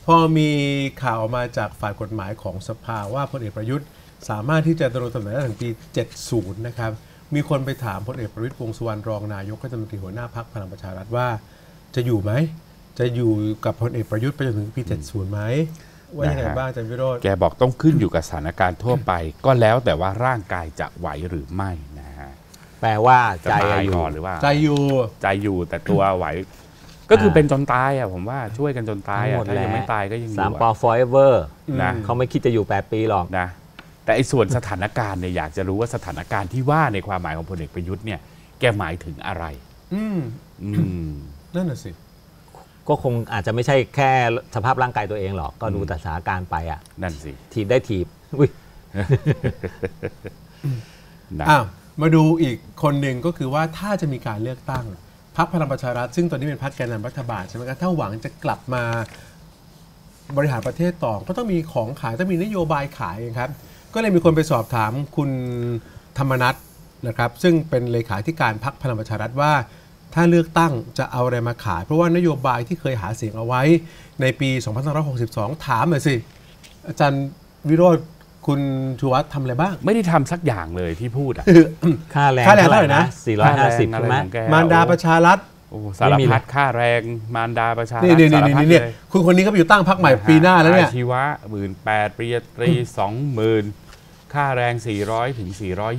พอมีข่าวมาจากฝ่ายกฎหมายของสภาว่าพลเอกประยุทธ์สามารถที่จะดำรงตำแหน่งได้ถึงปี 70 นะครับมีคนไปถามพลเอกประวิตร วงษ์สุวรรณรองนายกรัฐมนตรีหัวหน้าพรรคพลังประชารัฐว่าจะอยู่ไหมจะอยู่กับพลเอกประยุทธ์ไปจนถึงปี 70 ไหมว่ายังไงบ้างอาจารย์วิโรจน์แกบอกต้องขึ้นอยู่กับสถานการณ์ทั่วไปก็แล้วแต่ว่าร่างกายจะไหวหรือไม่นะฮะแปลว่าใจอยู่หรือว่าใจอยู่แต่ตัวไหวก็คือเป็นจนตายผมว่าช่วยกันจนตายถ้ายังไม่ตายก็ยังอยู่ 3 ป forever นะเขาไม่คิดจะอยู่8 ปีหรอกนะแต่ไอ้ส่วนสถานการณ์เนี่ยอยากจะรู้ว่าสถานการณ์ที่ว่าในความหมายของพลเอกประยุทธ์เนี่ยแกหมายถึงอะไรนั่นน่ะสิก็คงอาจจะไม่ใช่แค่สภาพร่างกายตัวเองหรอกก็ดูแต่สถานการณ์ไปนั่นสิถีบได้ถีบอุ้ยมาดูอีกคนหนึ่งก็คือว่าถ้าจะมีการเลือกตั้งพรรคพลังประชารัฐซึ่งตอนนี้เป็นพรรคแกนนำรัฐบาลใช่ไหมครับถ้าหวังจะกลับมาบริหารประเทศต่อก็ต้องมีของขายต้องมีนโยบายขายครับก็เลยมีคนไปสอบถามคุณธรรมนัสนะครับซึ่งเป็นเลขาธิการพรรคพลังประชารัฐว่าถ้าเลือกตั้งจะเอาอะไรมาขายเพราะว่านโยบายที่เคยหาเสียงเอาไว้ในปี 2562 ถามหน่อยสิอาจารย์วิโรจน์คุณชูวัฒน์ทำอะไรบ้างไม่ได้ทำสักอย่างเลยที่พูดค่าแรงเท่าไหร่นะ450ใช่ไหมมารดาประชารัฐสารพัดค่าแรงมารดาประชารัฐสารพัดเลยคุณคนนี้ก็อยู่ตั้งพรรคใหม่ปีหน้าแล้วเนี่ยอาชีวะ 18,000 ปริญญาตรี 20,000 ค่าแรง 400 ถึง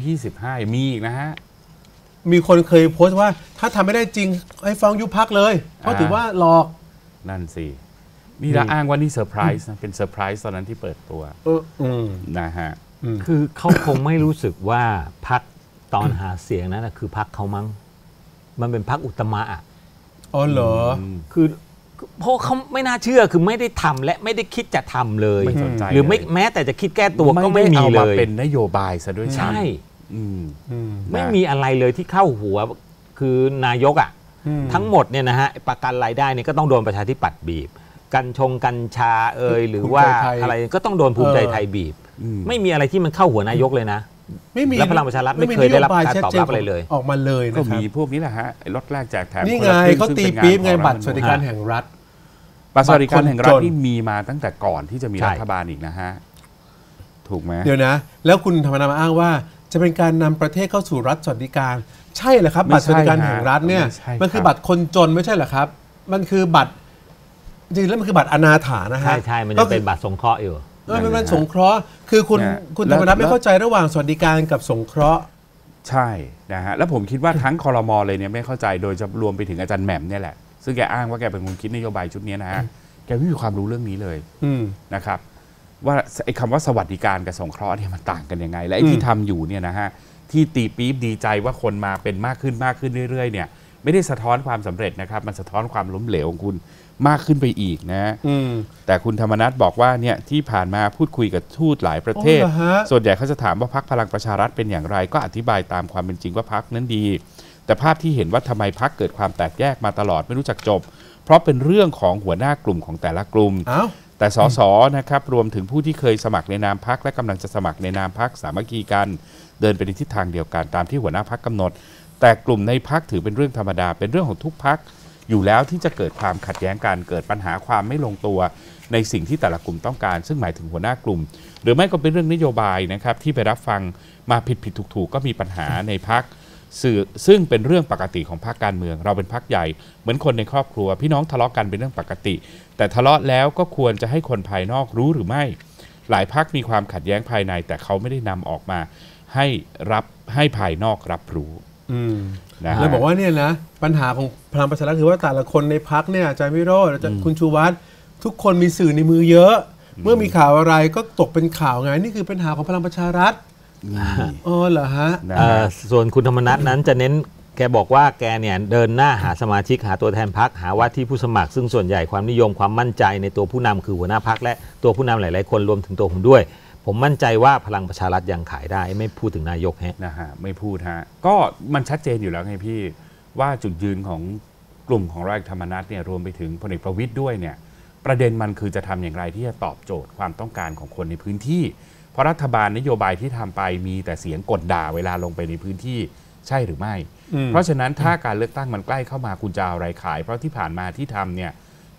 425 มีอีกนะฮะมีคนเคยโพสต์ว่าถ้าทำไม่ได้จริงให้ฟ้องยุบพรรคเลยเพราะถือว่าหลอกนั่นสินี่ละอ้างว่านี่เซอร์ไพรส์นะเป็นเซอร์ไพรส์ตอนนั้นที่เปิดตัวนะฮะคือเขาคงไม่รู้สึกว่าพรรคตอนหาเสียงนั้นคือพรรคเขามั้งมันเป็นพรรคอุตมะอ๋อเหรอคือเพราะเขาไม่น่าเชื่อคือไม่ได้ทำและไม่ได้คิดจะทำเลยหรือไม่แม้แต่จะคิดแก้ตัวก็ไม่มีเลยเป็นนโยบายซะด้วยใช่ไม่มีอะไรเลยที่เข้าหัวคือนายกทั้งหมดเนี่ยนะฮะประกันรายได้เนี่ยก็ต้องโดนประชาธิปัตย์บีบกัญชาหรือว่าอะไรก็ต้องโดนภูมิใจไทยบีบไม่มีอะไรที่มันเข้าหัวนายกเลยนะและพลังประชารัฐไม่เคยได้รับการตอบรับอะไรเลยออกมาเลยนะครับก็มีพวกนี้แหละฮะรถแรกแจกแถมนี่ไงเขาตีปี๊บไงบัตรสวัสดิการแห่งรัฐบัตรสวัสดิการแห่งรัฐที่มีมาตั้งแต่ก่อนที่จะมีรัฐบาลอีกนะฮะถูกไหมเดี๋ยวนะแล้วคุณธรรมนัสอ้างว่าจะเป็นการนำประเทศเข้าสู่รัฐสวัสดิการใช่เหรอครับบัตรสวัสดิการแห่งรัฐเนี่ยมันคือบัตรคนจนไม่ใช่เหรอครับมันคือบัตรจริงๆแล้วมันคือบัตรอนาถานะฮะใช่มันจะเป็นบัตรสงเคราะห์อยู่มันสงเคราะห์คือคุณธรรมนัสไม่เข้าใจระหว่างสวัสดิการกับสงเคราะห์ใช่นะฮะแล้วผมคิดว่าทั้งครม.เลยเนี่ยไม่เข้าใจโดยจะรวมไปถึงอาจารย์แหม่มเนี่ยแหละซึ่งแกอ้างว่าแกเป็นคนคิดนโยบายชุดนี้นะฮะแกไม่มีความรู้เรื่องนี้เลยนะครับว่าไอ้คำว่าสวัสดิการกับสงเคราะห์เนี่ยมันต่างกันยังไงและไอ้ที่ทำอยู่เนี่ยนะฮะที่ตีปี๊บดีใจว่าคนมาเป็นมากขึ้นเรื่อยๆเนี่ยไม่ได้สะท้อนความสำเร็จนะครับมันสะท้อนความล้มเหลวของคุณมากขึ้นไปอีกนะแต่คุณธรรมนัสบอกว่าเนี่ยที่ผ่านมาพูดคุยกับทูตหลายประเทศส่วนใหญ่เขาจะถามว่าพรรคพลังประชารัฐเป็นอย่างไรก็อธิบายตามความเป็นจริงว่าพรรคนั้นดีแต่ภาพที่เห็นว่าทำไมพรรคเกิดความแตกแยกมาตลอดไม่รู้จักจบเพราะเป็นเรื่องของหัวหน้ากลุ่มของแต่ละกลุ่มแต่สสนะครับรวมถึงผู้ที่เคยสมัครในนามพรรคและกำลังจะสมัครในนามพรรคสามัคคีกันเดินไปในทิศทางเดียวกันตามที่หัวหน้าพรรคกำหนดแต่กลุ่มในพรรคถือเป็นเรื่องธรรมดาเป็นเรื่องของทุกพรรคอยู่แล้วที่จะเกิดความขัดแย้งกันเกิดปัญหาความไม่ลงตัวในสิ่งที่แต่ละกลุ่มต้องการซึ่งหมายถึงหัวหน้ากลุ่มหรือไม่ก็เป็นเรื่องนโยบายนะครับที่ไปรับฟังมาผิดถูกก็มีปัญหาในพรรคซึ่งเป็นเรื่องปกติของพรรคการเมืองเราเป็นพรรคใหญ่เหมือนคนในครอบครัวพี่น้องทะเลาะกันเป็นเรื่องปกติแต่ทะเลาะแล้วก็ควรจะให้คนภายนอกรู้หรือไม่หลายพรรคมีความขัดแย้งภายในแต่เขาไม่ได้นำออกมาให้ภายนอกรับรู้เลยบอกว่าเนี่ยนะปัญหาของพลังประชารัฐคือว่าแต่ละคนในพรรคเนี่ยอาจารย์วิโรจน์อาจารย์คุณชูวัฒน์ทุกคนมีสื่อในมือเยอะเมื่อมีข่าวอะไรก็ตกเป็นข่าวไงนี่คือปัญหาของพลังประชารัฐเหรอฮะส่วนคุณธรรมนัสนั้นจะเน้นแกบอกว่าแกเนี่ยเดินหน้าหาสมาชิกหาตัวแทนพรรคหาว่าที่ผู้สมัครซึ่งส่วนใหญ่ความนิยมความมั่นใจในตัวผู้นำคือหัวหน้าพรรคและตัวผู้นำหลายๆคนรวมถึงตัวผมด้วยผมมั่นใจว่าพลังประชารัฐยังขายได้ไม่พูดถึงนายกนะฮะไม่พูดฮะก็มันชัดเจนอยู่แล้วไงพี่ว่าจุดยืนของกลุ่มของร้อยเอกธรรมนัสเนี่ยรวมไปถึงพลเอกประวิตรด้วยเนี่ยประเด็นมันคือจะทำอย่างไรที่จะตอบโจทย์ความต้องการของคนในพื้นที่เพราะรัฐบาลนโยบายที่ทำไปมีแต่เสียงกดด่าเวลาลงไปในพื้นที่ใช่หรือไม่เพราะฉะนั้นถ้าการเลือกตั้งมันใกล้เข้ามาคุณจะเอาอะไรขายเพราะที่ผ่านมาที่ทำเนี่ยที่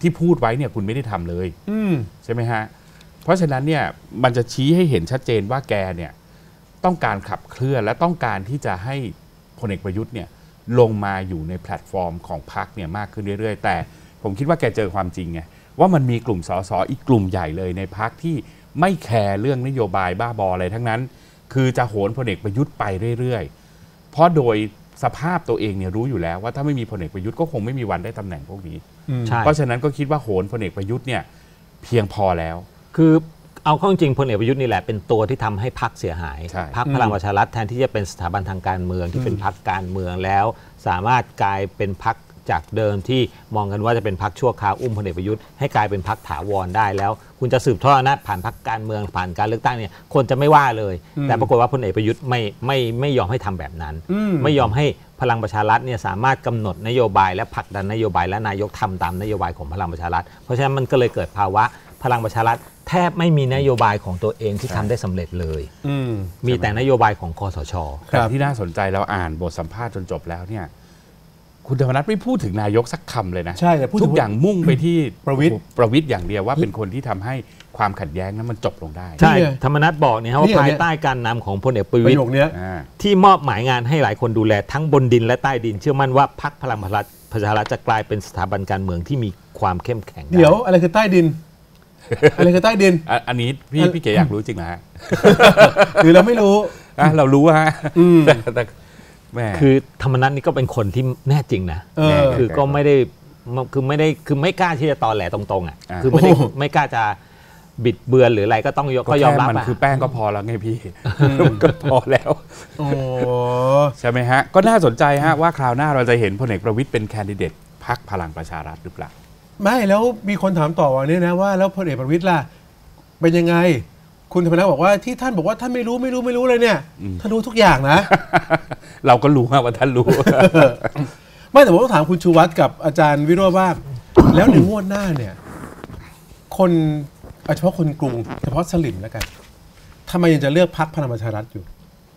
ที่พูดไว้เนี่ยคุณไม่ได้ทำเลยใช่ไหมฮะเพราะฉะนั้นเนี่ยมันจะชี้ให้เห็นชัดเจนว่าแกเนี่ยต้องการขับเคลื่อนและต้องการที่จะให้พลเอกประยุทธ์เนี่ยลงมาอยู่ในแพลตฟอร์มของพรรคเนี่ยมากขึ้นเรื่อยๆแต่ผมคิดว่าแกเจอความจริงไงว่ามันมีกลุ่มสสอีกกลุ่มใหญ่เลยในพรรคที่ไม่แคร์เรื่องนโยบายบ้าบออะไรทั้งนั้นคือจะโหนพลเอกประยุทธ์ไปเรื่อยๆเพราะโดยสภาพตัวเองเนี่ยรู้อยู่แล้วว่าถ้าไม่มีพลเอกประยุทธ์ก็คงไม่มีวันได้ตำแหน่งพวกนี้เพราะฉะนั้นก็คิดว่าโหนพลเอกประยุทธ์เนี่ยเพียงพอแล้วคือเอาเข้าจริงพลเอกประยุทธ์นี่แหละเป็นตัวที่ทำให้พรรคเสียหายพรรคพลังประชารัฐแทนที่จะเป็นสถาบันทางการเมืองที่เป็นพรรคการเมืองแล้วสามารถกลายเป็นพรรคจากเดิมที่มองกันว่าจะเป็นพรรคชั่วคราวอุ้มพลเอกประยุทธ์ให้กลายเป็นพรรคถาวรได้แล้วคุณจะสืบทอดอำนาจผ่านพรรคการเมืองผ่านการเลือกตั้งเนี่ยคนจะไม่ว่าเลยแต่ปรากฏว่าพลเอกประยุทธ์ไม่ยอมให้ทำแบบนั้นไม่ยอมให้พลังประชารัฐเนี่ยสามารถกำหนดนโยบายและผลักดันนโยบายและนายกทำตามนโยบายของพลังประชารัฐเพราะฉะนั้นมันก็เลยเกิดภาวะพลังประชารัฐแทบไม่มีนโยบายของตัวเองที่ทำได้สำเร็จเลยมีแต่นโยบายของคสช. แต่ที่น่าสนใจเราอ่านบทสัมภาษณ์จนจบแล้วเนี่ยคุณธรรมนัสไม่พูดถึงนายกสักคำเลยนะใช่แต่ทุกอย่างมุ่งไปที่ประวิตรอย่างเดียวว่าเป็นคนที่ทำให้ความขัดแย้งนั้นมันจบลงได้ใช่ธรรมนัสบอกเนี่ยว่าภายใต้การนำของพลเอกประวิตรที่มอบหมายงานให้หลายคนดูแลทั้งบนดินและใต้ดินเชื่อมั่นว่าพรรคพลังประชารัฐจะกลายเป็นสถาบันการเมืองที่มีความเข้มแข็งเดี๋ยวอะไรคือใต้ดินอะไรคือใต้ดินอันนี้พี่เก๋อยากรู้จริงนะฮะหรือเราไม่รู้เรารู้ฮะแต่คือธรรมนัสนี่ก็เป็นคนที่แน่จริงนะคือก็ไม่ได้คือไม่กล้าที่จะตอแหลตรงๆอ่ะคือไม่กล้าจะบิดเบือนหรืออะไรก็ต้องก็ยอมรับมันคือแป้งก็พอแล้วไงพี่ก็พอแล้วใช่ไหมฮะก็น่าสนใจฮะว่าคราวหน้าเราจะเห็นพลเอกประวิตรเป็นแคนดิเดตพรรคพลังประชารัฐหรือเปล่าไม่แล้วมีคนถามต่อว่าเนี่ยนะว่าแล้วพลเอกประวิตรล่ะเป็นยังไงคุณธรรมนัสบอกว่าที่ท่านบอกว่าท่านไม่รู้เลยเนี่ยท่านรู้ทุกอย่างนะเราก็รู้ว่าท่านรู้ไม่แต่ผมต้องถามคุณชูวัฒน์กับอาจารย์วิโรจน์ว่าแล้วในงวดหน้าเนี่ยคนเฉพาะคนกรุงเฉพาะสลิมแล้วกันทำไมยังจะเลือกพรรคพลังประชารัฐอยู่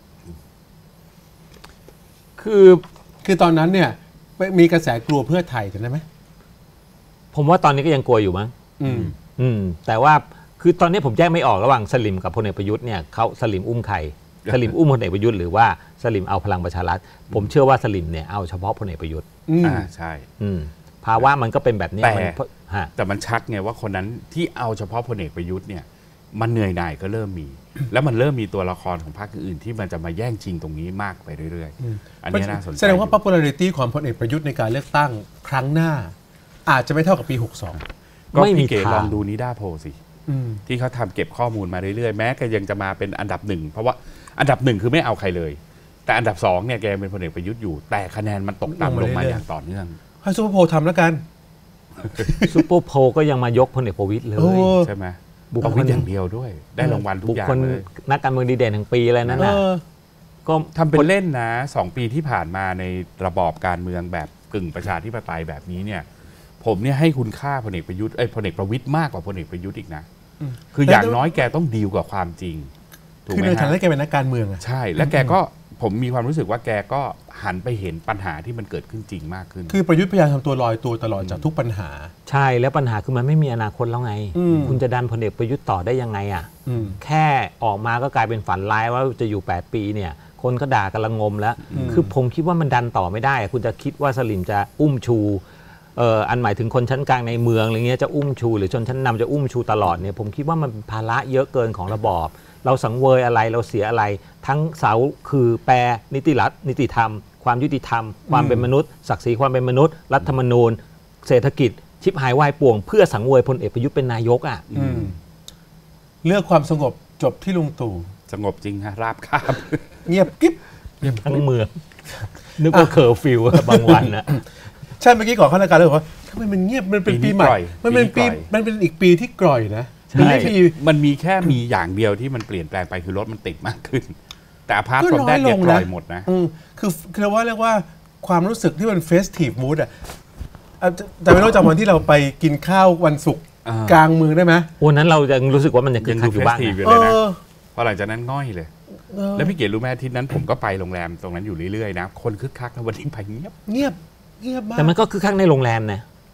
คือตอนนั้นเนี่ยมีกระแสกลัวเพื่อไทยจำได้ไหมผมว่าตอนนี้ก็ยังกลัวอยู่มั้งแต่ว่าคือตอนนี้ผมแยกไม่ออกระหว่างสลิมกับพลเอกประยุทธ์เนี่ยเขาสลิมอุ้มใครสลิมอุ้มพลเอกประยุทธ์หรือว่าสลิมเอาพลังประชารัฐผมเชื่อว่าสลิมเนี่ยเอาเฉพาะพลเอกประยุทธ์ใช่ภาวะมันก็เป็นแบบนี้แต่มันชัดไงว่าคนนั้นที่เอาเฉพาะพลเอกประยุทธ์เนี่ยมันเหนื่อยหน่ายก็เริ่มมีแล้วมันเริ่มมีตัวละครของพรรคอื่นที่มันจะมาแย่งชิงตรงนี้มากไปเรื่อยๆอันนี้น่าสนใจแสดงว่า popularity ของพลเอกประยุทธ์ในการเลือกตั้งครั้งหน้าอาจจะไม่เท่ากับปี62 ก็พี่เก๋ลองดูนิด้าโพลสิที่เขาทำเก็บข้อมูลมาเรื่อยๆแม้ก็ยังจะมาเป็นอันดับหนึ่งเพราะว่าอันดับหนึ่งคือไม่เอาใครเลยแต่อันดับสองเนี่ยแกเป็นพลเอกประยุทธ์อยู่แต่คะแนนมันตกต่ำลงมาอย่างต่อเนื่องให้ซูเปอร์โพลทำแล้วกันซูเปอร์โพลก็ยังมายกพลเอกประวิตรเลยใช่ไหมประวิตรอย่างเดียวด้วยได้รางวัลทุกอย่างเลยนักการเมืองดีเด่นแห่งปีอะไรนั่นนะก็ทำเป็นเล่นนะ2 ปีที่ผ่านมาในระบอบการเมืองแบบกึ่งประชาธิปไตยแบบนี้เนี่ยผมเนี่ยให้คุณค่าพลเอกประยุทธ์พลเอกประวิตรมากกว่าพลเอกประยุทธ์อีกนะคืออย่างน้อยแกต้องดีลกับความจริงถูกไหมคือในฐานะแกเป็นนักการเมืองใช่และแกก็ผมมีความรู้สึกว่าแกก็หันไปเห็นปัญหาที่มันเกิดขึ้นจริงมากขึ้นคือประยุทธ์พยายามทำตัวลอยตัวตลอดจากทุกปัญหาใช่แล้วปัญหาคือมันไม่มีอนาคตแล้วไงคุณจะดันพลเอกประยุทธ์ต่อได้ยังไงอ่ะแค่ออกมาก็กลายเป็นฝันร้ายว่าจะอยู่8 ปีเนี่ยคนก็ด่ากันละงมแล้วคือผมคิดว่ามันดันต่อไม่ได้คุณจะคิดว่าสลิมจะอุ้มชูอันหมายถึงคนชั้นกลางในเมืองอะไรเงี้ยจะอุ้มชูหรือชนชั้นนำจะอุ้มชูตลอดเนี่ยผมคิดว่ามันเป็นภาระเยอะเกินของระบอบเราสังเวยอะไรเราเสียอะไรทั้งเสาคือแปรนิติรัฐนิติธรรมความยุติธรรมความเป็นมนุษย์ศักดิ์ศรีความเป็นมนุษย์รัฐธรรมนูญเศรษฐกิจชิบหายวายป่วงเพื่อสังเวยพลเอกประยุทธ์เป็นนายกเลือกความสงบจบที่ลุงตู่สงบจริงฮะราบคาบเงียบกิ๊บทั้งเมืองนึกว่าเคอร์ฟิวบางวันนะใช่เมื่อกี้ก่อนเข้ารายการเลยบอกว่าทำไมมันเงียบมันเป็นปีใหม่มันเป็นอีกปีที่กร่อยนะมันมีแค่มีอย่างเดียวที่มันเปลี่ยนแปลงไปคือรถมันติดมากขึ้นแต่พาร์ทfrom that เนี่ยกร่อยหมดนะคือเรียกว่าความรู้สึกที่มัน festive mood อ่ะแต่ไม่รู้จำวันที่เราไปกินข้าววันศุกร์กลางเมืองได้ไหมวันนั้นเรายังรู้สึกว่ามันยังคึกคักอยู่บ้างนะพอหลังจากนั้นง่อยเลยแล้วพี่เก๋รู้ไหมอาทิตย์นั้นผมก็ไปโรงแรมตรงนั้นอยู่เรื่อยๆนะคนคึกคักแล้ววันนี้ไปเงียบมากแต่มันก็คึกคักในโรงแรมนะ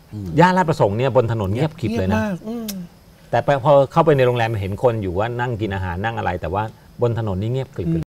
ย่านลาดประสงค์เนี่ยบนถนนเงียบกริบเลยนะแต่พอเข้าไปในโรงแรมเห็นคนอยู่ว่านั่งกินอาหารนั่งอะไร แต่ว่าบนถนนนี่เงียบกริบ